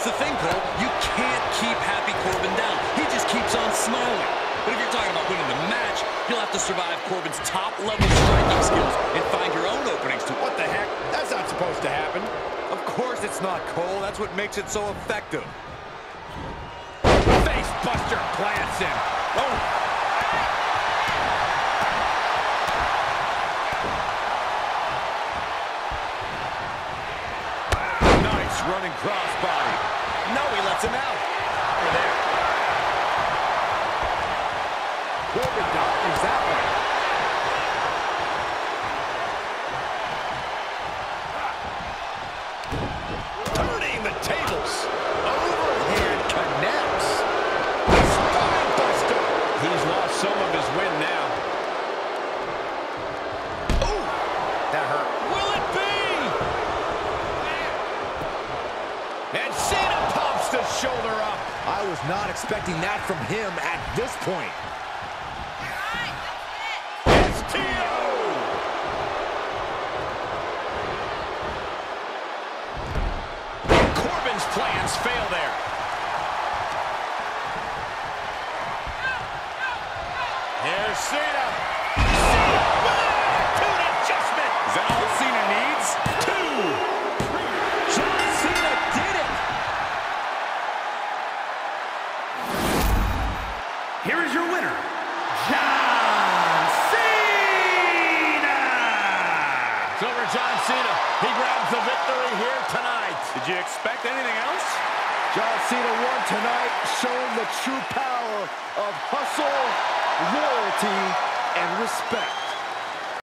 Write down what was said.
that's the thing, Cole. You can't keep Happy Corbin down. He just keeps on smiling. But if you're talking about winning the match, you'll have to survive Corbin's top-level striking skills and find your own openings to... What the heck? That's not supposed to happen. Of course it's not, Cole. That's what makes it so effective. Face buster plants him. Oh! Nice running crossbody. No, he lets him out. Over there. Corbin doctors that one. Turning the tables. Overhand connects. Spine buster. He's lost some of his wind now. Ooh, that hurt. Will it be? And Cena pops the shoulder up. I was not expecting that from him at this point. Corbin's plans fail there. Here's Cena. Cena with an attitude adjustment. Is that all Cena needs? 2. John Cena did it. Here is your winner, John Cena! Silver John Cena. He grabs the victory here tonight. Did you expect anything else? John Cena won tonight, showing the true power of hustle, loyalty, and respect.